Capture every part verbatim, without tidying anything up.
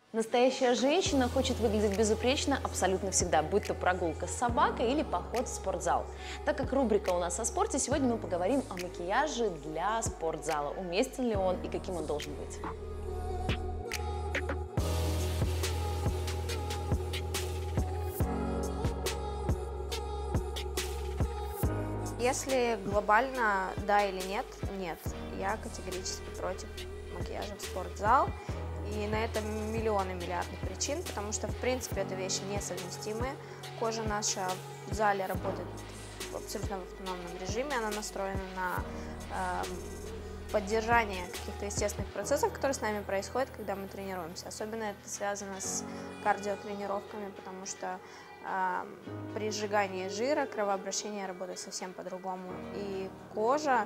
Настоящая женщина хочет выглядеть безупречно абсолютно всегда, будь то прогулка с собакой или поход в спортзал. Так как рубрика у нас о спорте, сегодня мы поговорим о макияже для спортзала. Уместен ли он и каким он должен быть? Если глобально да или нет, нет. Я категорически против макияжа в спортзал. И на это миллионы, миллиарды причин, потому что, в принципе, это вещи несовместимые. Кожа наша в зале работает абсолютно в автономном режиме, она настроена на э, поддержание каких-то естественных процессов, которые с нами происходят, когда мы тренируемся. Особенно это связано с кардиотренировками, потому что э, при сжигании жира кровообращение работает совсем по-другому. И кожа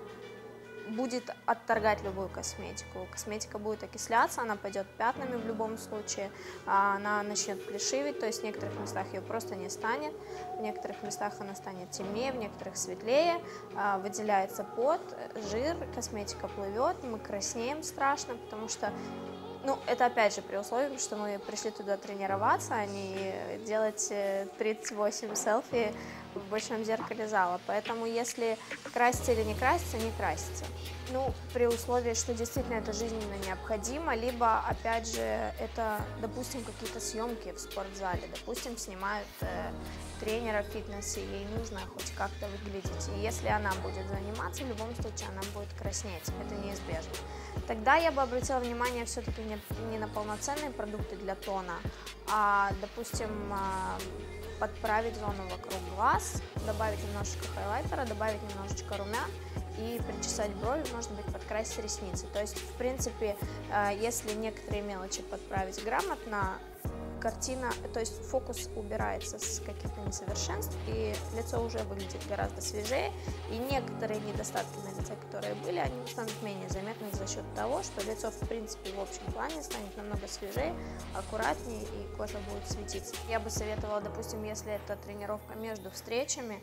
будет отторгать любую косметику. Косметика будет окисляться, она пойдет пятнами в любом случае, она начнет плешиветь, то есть в некоторых местах ее просто не станет, в некоторых местах она станет темнее, в некоторых светлее, выделяется пот, жир, косметика плывет, мы краснеем страшно, потому что, ну, это опять же при условии, что мы пришли туда тренироваться, а не делать тридцать восемь селфи в большом зеркале зала. Поэтому если краситься или не краситься, не краситься. Ну, при условии, что действительно это жизненно необходимо, либо, опять же, это, допустим, какие-то съемки в спортзале, допустим, снимают э, тренера в фитнесе, ей нужно хоть как-то выглядеть. И если она будет заниматься, в любом случае она будет краснеть, это неизбежно. Тогда я бы обратила внимание все-таки не, не на полноценные продукты для тона, а, допустим, подправить зону вокруг глаз, добавить немножечко хайлайтера, добавить немножечко румян и причесать брови, может быть, подкрасить ресницы. То есть, в принципе, если некоторые мелочи подправить грамотно, картина, то есть фокус убирается с каких-то несовершенств, и лицо уже выглядит гораздо свежее, и некоторые недостатки на лице, которые были, они станут менее заметны за счет того, что лицо, в принципе, в общем плане станет намного свежее, аккуратнее, и кожа будет светиться. Я бы советовала, допустим, если это тренировка между встречами,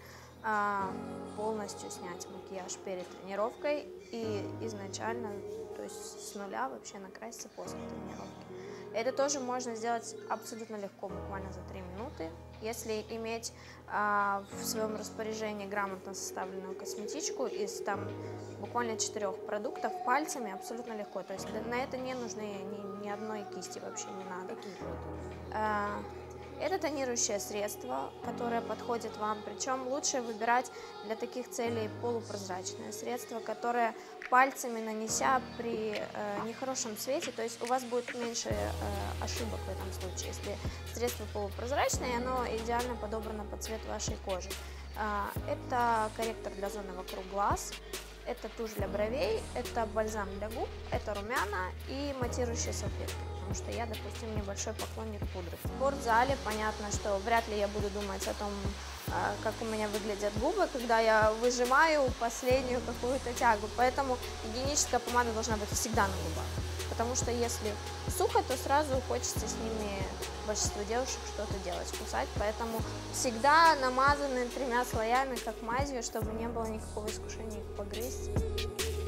полностью снять макияж перед тренировкой и изначально, то есть с нуля вообще накраситься после тренировки. Это тоже можно сделать абсолютно легко, буквально за три минуты. Если иметь а, в своем распоряжении грамотно составленную косметичку из там буквально четырех продуктов пальцами, абсолютно легко. То есть на это не нужны ни, ни одной кисти, вообще не надо. А, это тонирующее средство, которое подходит вам, причем лучше выбирать для таких целей полупрозрачное средство, которое пальцами нанеся при э, нехорошем свете, то есть у вас будет меньше э, ошибок в этом случае, если средство полупрозрачное, оно идеально подобрано под цвет вашей кожи. Э, это корректор для зоны вокруг глаз, это тушь для бровей, это бальзам для губ, это румяна и матирующие салфетки, потому что я, допустим, небольшой поклонник пудры. В спортзале понятно, что вряд ли я буду думать о том, как у меня выглядят губы, когда я выжимаю последнюю какую-то тягу, поэтому гигиеническая помада должна быть всегда на губах, потому что если сухо, то сразу хочется с ними, большинство девушек, что-то делать, кусать, поэтому всегда намазаны тремя слоями, как мазью, чтобы не было никакого искушения их погрызть.